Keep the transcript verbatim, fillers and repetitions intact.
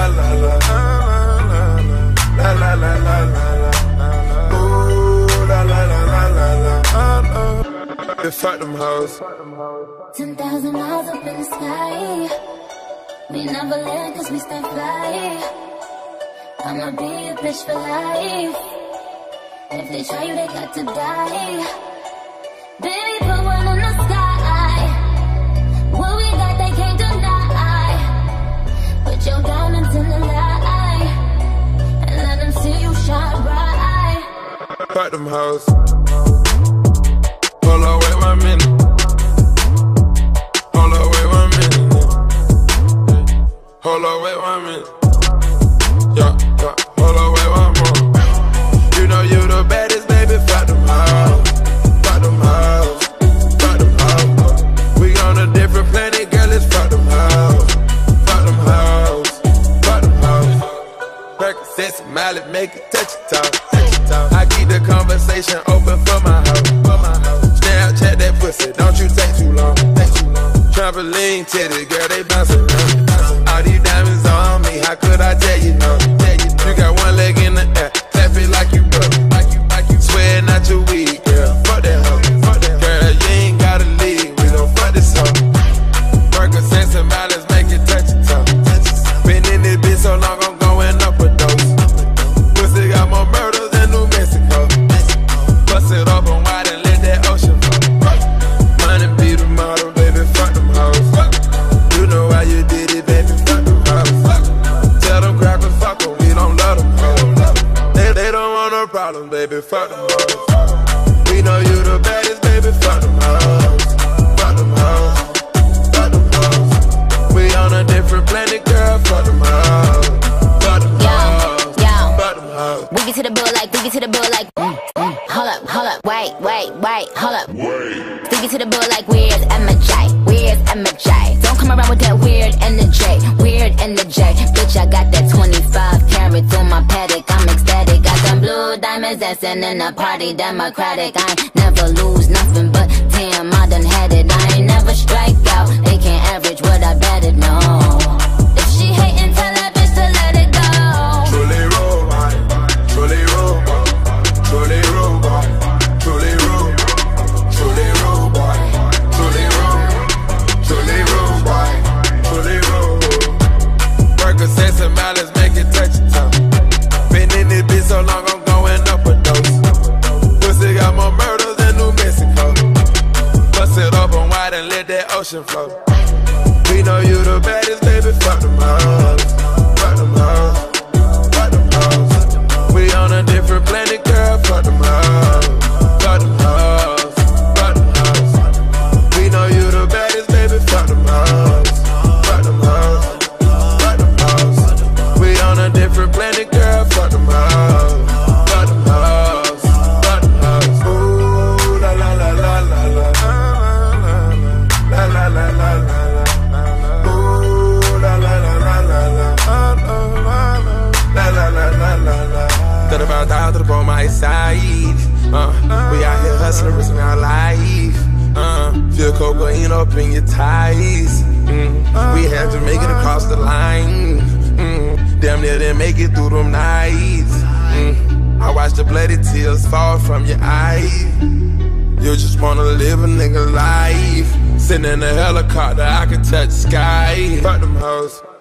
la la, la la la la la, ooh la la la la la la. Bitch, fuck them hoes. Ten thousand miles up in the sky. We never land cause we stay fly. I'ma be a bitch for life. If they try you, they got to die. Baby, put one in the sky. What we got, they can't deny. Put your diamonds in the light and let them see you shine bright. Fuck them hoes. Hold on, wait one minute. Hold on, wait one minute. Hold on, wait one minute. Yeah, yeah. Hold on, wait one more. You know you the baddest, baby. Fuck them hoes. Fuck them hoes. Fuck them hoes. We on a different planet, girl. Let's fuck them hoes. Fuck them hoes. Fuck them hoes. Percocets and Miley, make it touch your toe. I keep the conversation open for my hoe. Snapchat that pussy, don't you take too long. Trampoline titty, girl, they bouncing around. All these diamonds on me, how could I tell you no? You got one leg in the air, clap it like you broke. Swear not your weed, girl, fuck that hoe. Girl, you ain't gotta leave, we gon' fuck this hoe. Percocets and Miley, make it touch your toe. Been in this bitch so long, I'm going up a dose. Pussy got more murders than New Mexico. Bust it open wide and let that ocean flow. Money be the model, baby, fuck them hoes. You know how you did it, baby, fuck them hoes. Tell them crackers, fuck them, we don't love them hoes. They, they don't want no problems, baby, fuck them hoes. We know you the baddest, baby, fuck them hoes. Fuck them hoes. Fuck them hoes. We on a different planet, girl, fuck them hoes. Fuck them hoes. Fuck them hoes. We get to the bill like, we get to the bill like, mm, mm. Hold up, hold up, wait, wait, wait, hold up. Wait. We get to the bill like, where's M J? Where's M J? Don't come around with that weird energy, weird energy. Bitch, I got that twenty-five carat through my paddock, I'm ecstatic. Got them blue diamonds dancing in the party, democratic. I ain't never lose nothing, but damn, I done had it. I ain't never strike out, they can't average what I betted, no. If she hatin', tell that bitch to let it go. Truly robot, truly robot, truly robot, truly robot, truly robot, truly robot, truly robot, truly robot. Percocets and Miley, make it touch your toe. Been in this bitch so long, I'm going up a dose. Pussy got more murders than New Mexico. Bust it open wide and let that ocean flow. We know you the baddest, baby, fuck them hoes. Fuck them hoes. Fuck them hoes. We on a different planet, girl, fuck them hoes. Fuck them hoes. Fuck them hoes. We know you the baddest, baby, fuck them hoes. Fuck them hoes. Fuck them hoes. We on a different planet, girl, fuck them hoes. Fuck them hoes. Fuck them hoes. Ooh, la la la la la la. La la la la la. thirty-five thousand on my side. Uh, we out here hustling, risking our life. Uh, feel cocaine up in your ties. Mm, we had to make it across the line. Mm, damn near didn't make it through them nights. Mm, I watched the bloody tears fall from your eyes. You just wanna live a nigga life. Sitting in a helicopter, I can touch the sky. Fuck them hoes.